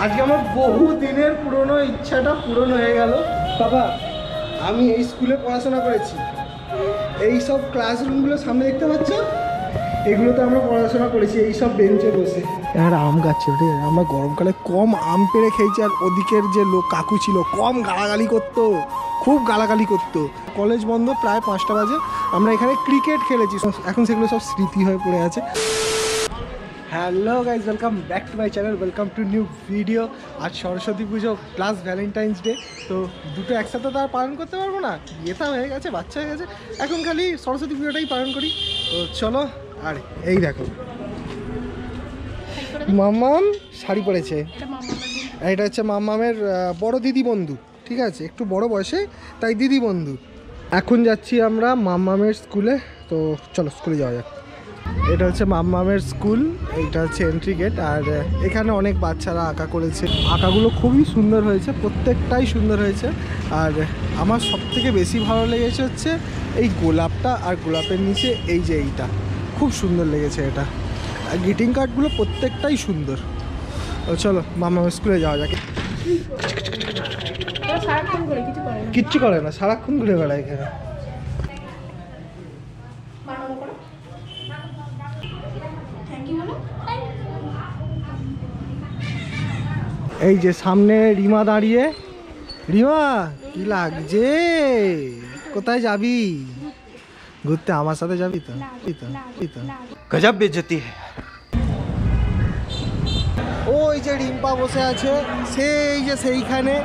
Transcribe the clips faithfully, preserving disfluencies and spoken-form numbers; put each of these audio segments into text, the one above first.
আজকে আমার বহু দিনের পুরনো ইচ্ছাটা পূরণ হয়ে গেল। বাবা, আমি এই স্কুলে পড়াশোনা করেছি। এই সব ক্লাসরুমগুলো সামনে দেখতে পাচ্ছ, এগুলোতে আমরা পড়াশোনা করেছি এই সব বেঞ্চে বসে। আর আম গাছ ছিল, ঠিক আছে, আমরা গরমকালে কম আম পেড়ে খেয়েছি। আর ওদিকের যে লোক কাকু ছিল কম গালাগালি করতো, খুব গালাগালি করতো। কলেজ বন্ধ, প্রায় পাঁচটা বাজে, আমরা এখানে ক্রিকেট খেলেছি। এখন সেগুলো সব স্মৃতি হয়ে পড়ে আছে। Hello guys, welcome back to my channel, welcome to new video. আজ সরস্বতী পুজো প্লাস ভ্যালেন্টাইন্স ডে, তো দুটো একসাথে তো আর পালন করতে পারবো না। বিয়েটা হয়ে গেছে, বাচ্চা হয়ে গেছে, এখন খালি সরস্বতী পুজোটাই পালন করি। তো চলো। আর এই দেখো, মাম্মাম শাড়ি পরেছে। এটা হচ্ছে মাম্মামের বড় দিদি বন্ধু, ঠিক আছে, একটু বড় বয়সে, তাই দিদি বন্ধু। এখন যাচ্ছি আমরা মাম্মামের স্কুলে। তো চলো স্কুলে যাওয়া যাক। এটা হচ্ছে মাম্মামের স্কুল, এইটা হচ্ছে এন্ট্রি গেট। আর এখানে অনেক বাচ্চারা আঁকা করেছে, আঁকাগুলো খুবই সুন্দর হয়েছে, প্রত্যেকটাই সুন্দর হয়েছে। আর আমার সবথেকে বেশি ভালো লেগেছে হচ্ছে এই গোলাপটা, আর গোলাপের নিচে এই যে এইটা খুব সুন্দর লেগেছে। এটা আর গ্রিটিং কার্ডগুলো প্রত্যেকটাই সুন্দর। চলো মাম্মামের স্কুলে যাওয়া যাক। কিচ্ছু করে না, সারাক্ষণ ঘুরে বেড়ায় এখানে। এই যে সামনে রিমা দাঁড়িয়ে। রিমা, কি লাগছে? কোথায় যাবি ঘুরতে? আমার সাথে যাবি তো? গজব বেজতি। ওই যে রিম্পা বসে আছে, সেই যে সেইখানে।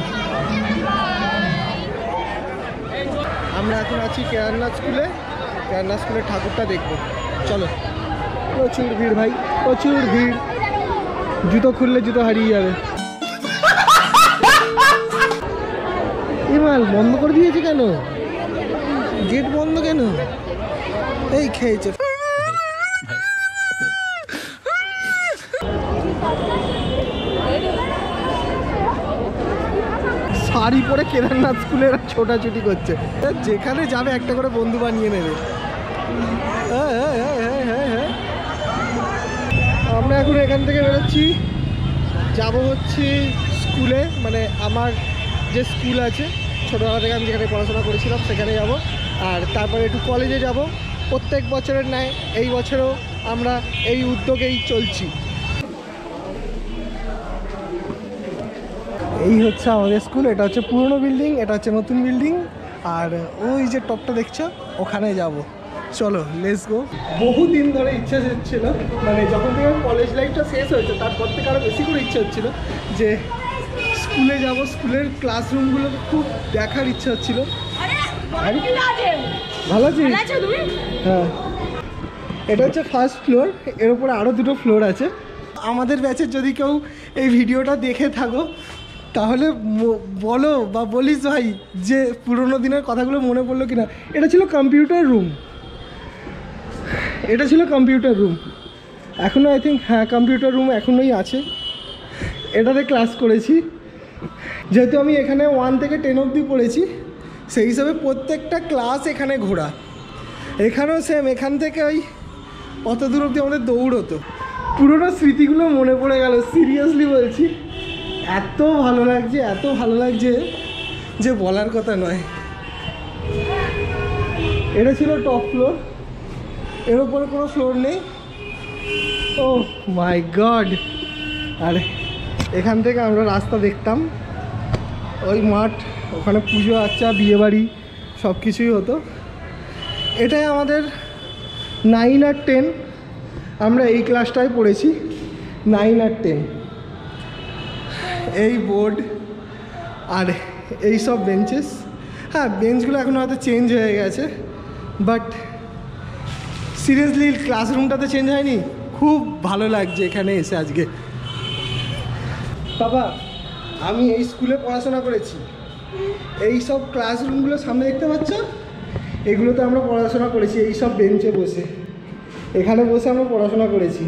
আমরা এখন আছি কেরান্না স্কুলে। কেরান্না স্কুলের ঠাকুরটা দেখবো, চলো। প্রচুর ভিড় ভাই, প্রচুর ভিড়। জুতো খুললে জুতো হারিয়ে যাবে। মাল বন্ধ করে দিয়েছে কেন? গেট বন্ধ কেন? এই খেয়েছে। শাড়ি পরে কেদারনাথ স্কুলে ছোটাছুটি করছে। যেখানে যাবে একটা করে বন্ধু বানিয়ে নেবে। হ্যাঁ হ্যাঁ হ্যাঁ হ্যাঁ হ্যাঁ। আমরা এখন এখান থেকে বেরোচ্ছি, যাব হচ্ছে স্কুলে, মানে আমার যে স্কুল আছে ছোটোবেলা থেকে আমি যেখানে পড়াশোনা করেছিলাম সেখানে যাব। আর তারপরে একটু কলেজে যাব। প্রত্যেক বছরের ন্যায় এই বছরও আমরা এই উদ্যোগেই চলছি। এই হচ্ছে আমাদের স্কুল। এটা হচ্ছে পুরনো বিল্ডিং, এটা হচ্ছে নতুন বিল্ডিং। আর ওই যে টপটা দেখছো, ওখানে যাব। চলো লেটস গো। বহুদিন ধরে ইচ্ছা হচ্ছিল, মানে যখন থেকে কলেজ লাইফটা শেষ হয়েছে তারপর থেকে আরও বেশি করে ইচ্ছা হচ্ছিল যে স্কুলে যাব। স্কুলের ক্লাসরুমগুলো খুব দেখার ইচ্ছা হচ্ছিল। ভালো আছি? হ্যাঁ, এটা হচ্ছে ফার্স্ট ফ্লোর, এর উপরে আরও দুটো ফ্লোর আছে। আমাদের ব্যাচের যদি কেউ এই ভিডিওটা দেখে থাকো তাহলে বলো বা বলিস ভাই যে পুরোনো দিনের কথাগুলো মনে পড়লো কিনা। এটা ছিল কম্পিউটার রুম, এটা ছিল কম্পিউটার রুম। এখনও আই থিঙ্ক, হ্যাঁ কম্পিউটার রুম এখনোই আছে। এটাতে ক্লাস করেছি। যেহেতু আমি এখানে ওয়ান থেকে টেন অবধি পড়েছি, সেই হিসাবে প্রত্যেকটা ক্লাস এখানে ঘোরা। এখানেও সেম, এখান থেকে ওই অত দূর অবধি আমাদের দৌড়তো। পুরোনো স্মৃতিগুলো মনে পড়ে গেল, সিরিয়াসলি বলছি। এত ভালো লাগছে, এত ভালো লাগছে যে বলার কথা নয়। এটা ছিল টপ ফ্লোর, এর উপরে কোনো ফ্লোর নেই। ও মাই গড। আর এখান থেকে আমরা রাস্তা দেখতাম, ওই মাঠ, ওখানে পুজো আচ্চা বিয়েবাড়ি সব কিছুই হতো। এটাই আমাদের নাইন আর টেন, আমরা এই ক্লাসটায় পড়েছি, নাইন আর টেন। এই বোর্ড আর এই সব বেঞ্চেস। হ্যাঁ, বেঞ্চগুলো এখন হয়তো চেঞ্জ হয়ে গেছে, বাট সিরিয়াসলি ক্লাসরুমটাতে চেঞ্জ হয়নি। খুব ভালো লাগছে এখানে এসে আজকে। বাবা, আমি এই স্কুলে পড়াশোনা করেছি। এই সব ক্লাসরুমগুলো সামনে দেখতে পাচ্ছ, এগুলোতে আমরা পড়াশোনা করেছি। এই সব বেঞ্চে বসে, এখানে বসে আমরা পড়াশোনা করেছি।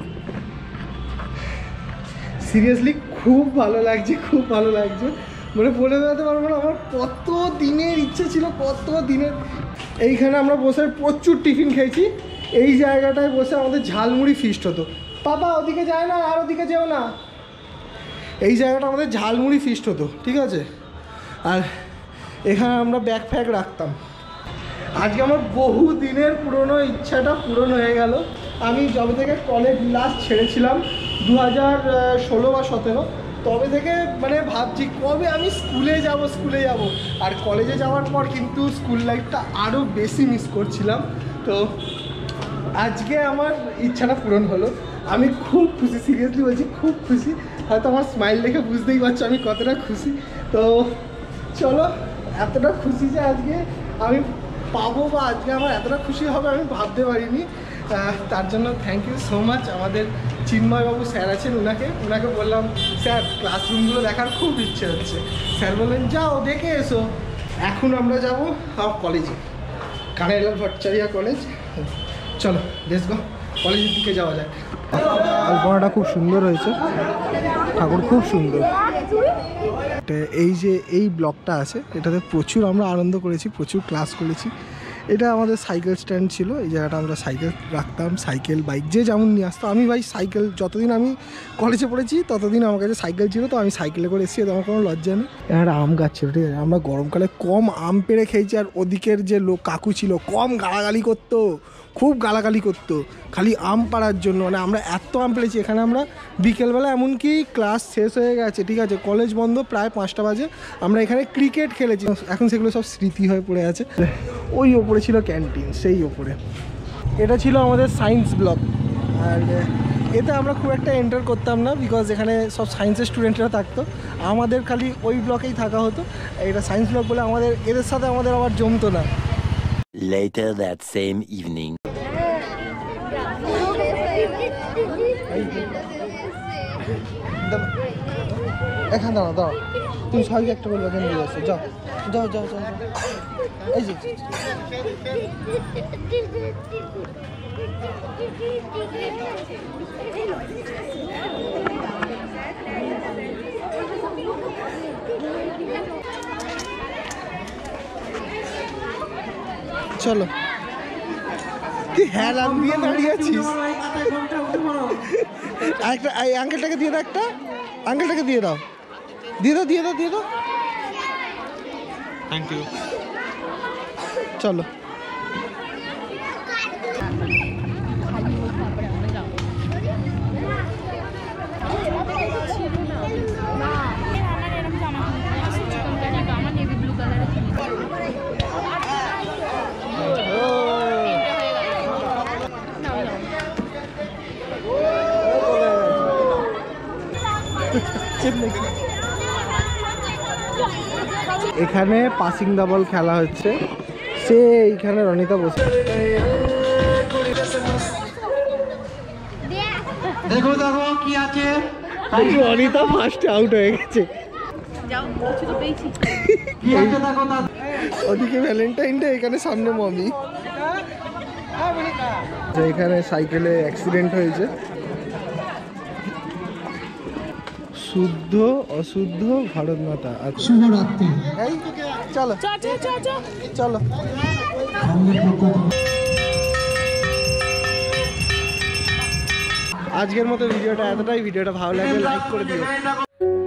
সিরিয়াসলি খুব ভালো লাগছে, খুব ভালো লাগছে। মানে বলে বেড়াতে পারবো না, আমার কত দিনের ইচ্ছে ছিল, কত দিনের। এইখানে আমরা বসে প্রচুর টিফিন খেয়েছি। এই জায়গাটায় বসে আমাদের ঝালমুড়ি ফিস্ট হতো। পাপা ওদিকে যায় না, আর ওদিকে যেও না। এই জায়গাটা আমাদের ঝালমুড়ি ফিস্ট হতো, ঠিক আছে। আর এখানে আমরা ব্যাগ ফ্যাগ রাখতাম। আজকে আমার বহু দিনের পুরনো ইচ্ছাটা পূরণ হয়ে গেল। আমি যবে থেকে কলেজ লাস্ট ছেড়েছিলাম দু হাজার ষোলো বা সতেরো, তবে থেকে মানে ভাবছি কবে আমি স্কুলে যাব স্কুলে যাব। আর কলেজে যাওয়ার পর কিন্তু স্কুল লাইফটা আরও বেশি মিস করছিলাম। তো আজকে আমার ইচ্ছাটা পূরণ হলো, আমি খুব খুশি, সিরিয়াসলি বলছি খুব খুশি। হয়তো আমার স্মাইল দেখে বুঝতেই পারছো আমি কতটা খুশি। তো চলো, এতটা খুশি যে আজকে আমি পাবো বা আজকে আমার এতটা খুশি হবে আমি ভাবতে পারিনি। তার জন্য থ্যাংক ইউ সো মাচ। আমাদের চিন্ময়বাবু স্যার আছেন, ওনাকে ওনাকে বললাম স্যার ক্লাসরুমগুলো দেখার খুব ইচ্ছে হচ্ছে। স্যার বললেন যাও দেখে এসো। এখন আমরা যাবো কলেজে, কানাইলাল ভট্টাচার্য কলেজ। চলো লেটস গো, কলেজের দিকে যাওয়া যায়। আলপনাটা খুব সুন্দর হয়েছে, ঠাকুর খুব সুন্দর। এই যে এই ব্লকটা আছে এটাতে প্রচুর আমরা আনন্দ করেছি, প্রচুর ক্লাস করেছি। এটা আমাদের সাইকেল স্ট্যান্ড ছিল, এই জায়গাটা আমরা সাইকেল রাখতাম, সাইকেল বাইক যে যেমন নিয়ে আসতো। আমি ভাই সাইকেল যতদিন আমি কলেজে পড়েছি ততদিন আমার কাছে সাইকেল ছিল, তো আমি সাইকেলে করে এসেছি, আমার কোনো লজ্জা নেই। একটা আম গাছ ছিল, ঠিক আছে, আমরা গরমকালে কম আম পেড়ে খেয়েছি। আর ওদিকের যে লোক কাকু ছিল কম গালাগালি করতো, খুব গালাগালি করতো খালি আম পাড়ার জন্য। মানে আমরা এত আম পেড়েছি এখানে। আমরা বিকেলবেলা এমনকি ক্লাস শেষ হয়ে গেছে, ঠিক আছে, কলেজ বন্ধ প্রায় পাঁচটা বাজে, আমরা এখানে ক্রিকেট খেলেছি। এখন সেগুলো সব স্মৃতি হয়ে পড়ে আছে। ওই ওপরে ছিল ক্যান্টিন, সেই ওপরে। এটা ছিল আমাদের সায়েন্স ব্লক। আর এতে আমরা খুব একটা এন্টার করতাম না, বিকজ এখানে সব সায়েন্সের স্টুডেন্টরা থাকতো, আমাদের খালি ওই ব্লকেই থাকা হতো। এটা সায়েন্স ব্লক বলে আমাদের এদের সাথে আমাদের আবার জমতো না। Later that same evening. এখানে দাঁড়াও দাঁড়াও, তুমি সবাইকে একটা বলবে এখানে দিয়ে আসো, যাও যাও যাও যাও। এই যে চলো, তুই হ্যাঁ লাগ দিয়ে দাঁড়িয়ে আছিস। আরেকটা এই আঙ্কেলটাকে দিয়ে দাও, একটা আঙ্কেলটাকে দিয়ে দাও, দিয়ে দাও দিয়ে দাও দিয়ে দাও। Thank you. চলো এখানে পাসিং দা বল খেলা হচ্ছে, সে এইখানে রনিতা বসে। দেখো দেখো কি আছে, রনিতা ফার্স্টে আউট হয়ে গেছে। ওদিকে ভ্যালেন্টাইন ডে, এখানে সামনে মমি। এখানে সাইকেলে অ্যাক্সিডেন্ট হয়েছে। শুদ্ধ অশুদ্ধ ভারত মাতা। শুভরাত্রি। এই চলো চলো। আজকের মতো ভিডিওটা এতটাই। ভিডিওটা ভালো লাগলে লাইক করে দিও।